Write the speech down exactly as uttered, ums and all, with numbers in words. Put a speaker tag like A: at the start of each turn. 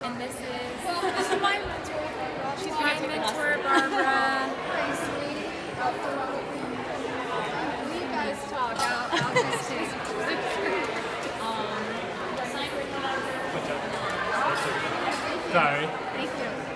A: And this is
B: This is my mentor.
A: she's my mentor, Barbara.
B: Hey, sweetie. You guys talk. I'll, I'll just say the truth.
A: Um, sign with
C: Sorry.
B: Thank you.